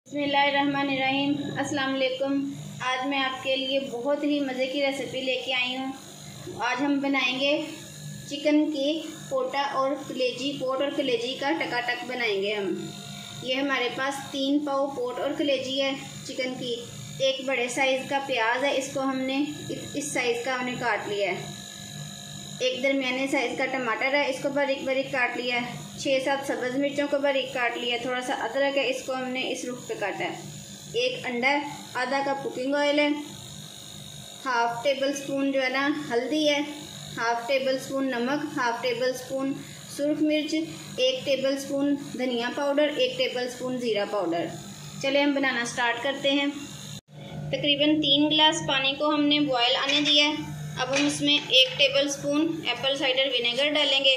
बिस्मिल्लाहिर्रहमानिर्रहीम। अस्सलाम वालेकुम। आज मैं आपके लिए बहुत ही मज़े की रेसिपी लेके आई हूँ। आज हम बनाएंगे चिकन की पोट और कलेजी का टकाटक बनाएंगे हम। ये हमारे पास 3 पाव पोट और कलेजी है चिकन की। एक बड़े साइज़ का प्याज है, इसको हमने इस साइज़ का हमने काट लिया है। एक दरमियाने साइज़ का टमाटर है, इसको बारीक बारीक काट लिया है। 6-7 सब्ज़ मिर्चों को बारीक काट लिया। थोड़ा सा अदरक है, इसको हमने इस रुख पे काटा है। एक अंडा है, आधा कप कुकिंग ऑयल है, हाफ टेबल स्पून जो है ना हल्दी है, हाफ टेबल स्पून नमक, हाफ टेबल स्पून सुरख मिर्च, 1 टेबल स्पून धनिया पाउडर, 1 टेबल स्पून ज़ीरा पाउडर। चले हम बनाना स्टार्ट करते हैं। तकरीबन 3 गिलास पानी को हमने बॉयल आने दिया है। अब हम इसमें 1 tablespoon apple cider vinegar डालेंगे।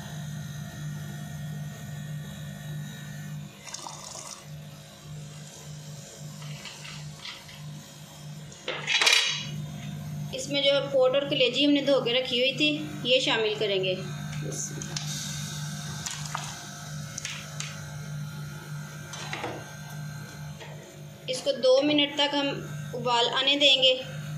इसमें जो पोट और कलेजी हमने धो के रखी हुई थी ये शामिल करेंगे। इसको 2 मिनट तक हम उबाल आने देंगे।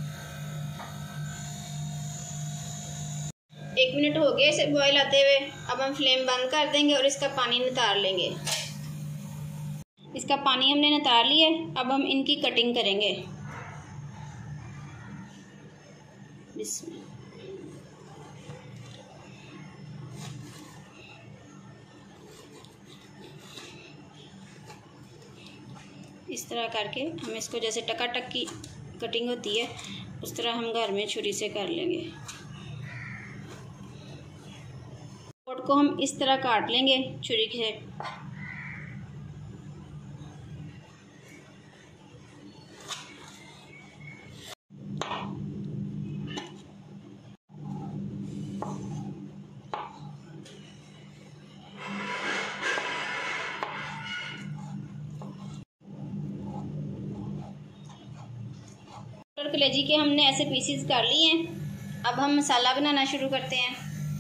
1 मिनट हो गया इसे बॉयल आते हुए। अब हम फ्लेम बंद कर देंगे और इसका पानी नितार लेंगे। इसका पानी हमने नितार लिया है। अब हम इनकी कटिंग करेंगे। इस तरह करके हम इसको जैसे टकाटक की कटिंग होती है उस तरह हम घर में छुरी से कर लेंगे। पोट को हम इस तरह काट लेंगे छुरी से। कलेजी के हमने ऐसे पीसेस कर लिए हैं। अब हम मसाला बनाना शुरू करते हैं।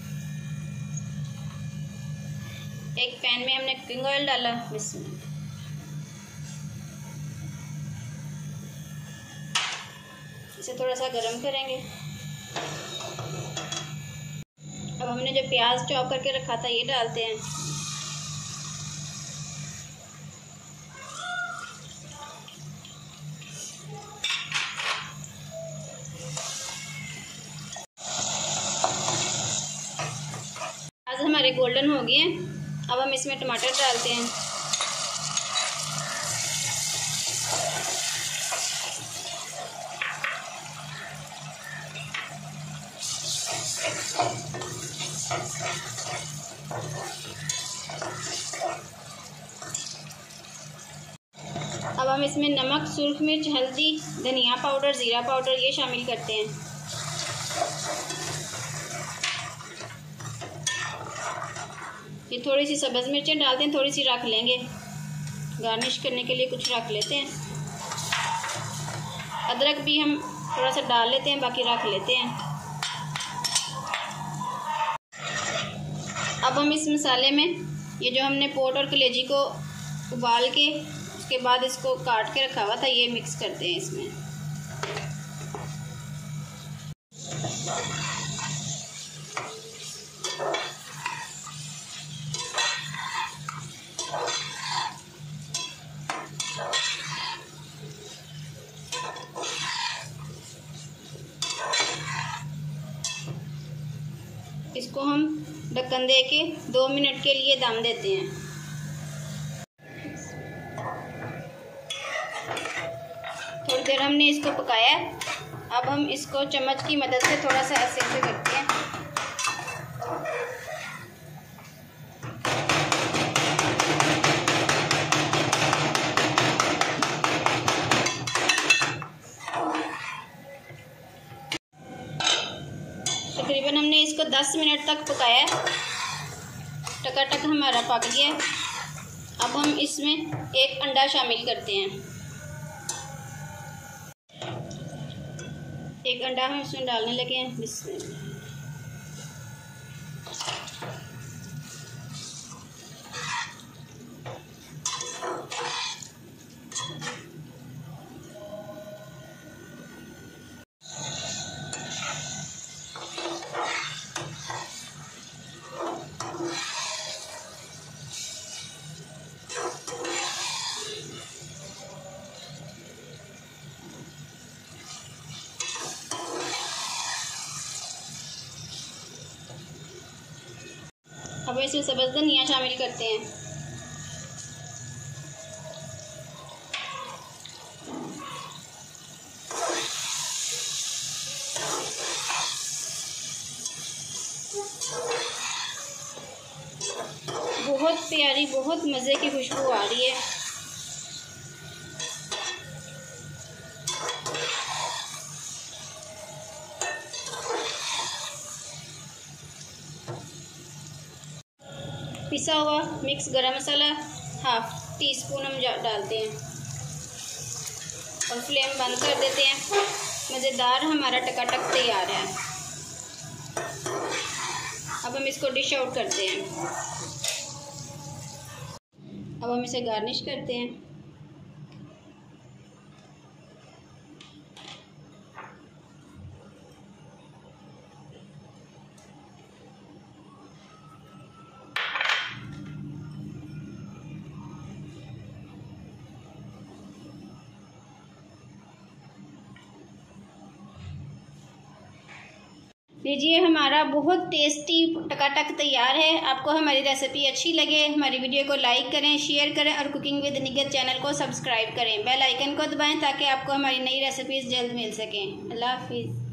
एक पैन में हमने कुकिंग ऑयल डाला, इसे थोड़ा सा गरम करेंगे। अब हमने जो प्याज चॉप करके रखा था ये डालते हैं। प्याज हमारे गोल्डन हो गए हैं। अब हम इसमें टमाटर डालते हैं। अब हम इसमें नमक, सुरख मिर्च, हल्दी, धनिया पाउडर, ज़ीरा पाउडर ये शामिल करते हैं। ये थोड़ी सी सब्ज़ मिर्चें डालते हैं, थोड़ी सी रख लेंगे गार्निश करने के लिए, कुछ रख लेते हैं। अदरक भी हम थोड़ा सा डाल लेते हैं, बाकी रख लेते हैं। अब हम इस मसाले में ये जो हमने पोट और कलेजी को उबाल के उसके बाद इसको काट के रखा हुआ था ये मिक्स करते हैं इसमें। इसको हम ढक्कन दे के 2 मिनट के लिए दम देते हैं। थोड़ी देर हमने इसको पकाया। अब हम इसको चम्मच की मदद से थोड़ा सा ऐसे ऐसे करते हैं। तकरीबन हमने इसको 10 मिनट तक पकाया। टकाटक हमारा पक गया। अब हम इसमें 1 अंडा शामिल करते हैं। 1 अंडा हम इसमें डालने लगे हैं। सी सब्ज़ धनिया शामिल करते हैं। बहुत प्यारी, बहुत मज़े की खुशबू आ रही है। पिसा हुआ मिक्स गरम मसाला 1/2 टीस्पून हम डालते हैं और फ्लेम बंद कर देते हैं। मज़ेदार हमारा टकाटक तैयार है। अब हम इसको डिश आउट करते हैं। अब हम इसे गार्निश करते हैं। लीजिए, हमारा बहुत टेस्टी टकाटक तैयार है। आपको हमारी रेसिपी अच्छी लगे, हमारी वीडियो को लाइक करें, शेयर करें और कुकिंग विद निगत चैनल को सब्सक्राइब करें। बेल आइकन को दबाएं ताकि आपको हमारी नई रेसिपीज़ जल्द मिल सकें। अल्लाह हाफिज़।